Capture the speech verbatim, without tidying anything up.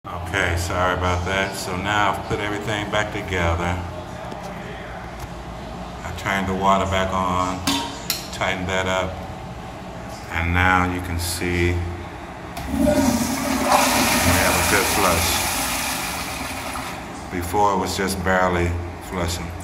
Okay, sorry about that. So now I've put everything back together. I turned the water back on, tightened that up, and now you can see we have a good flush. Before it was just barely flushing.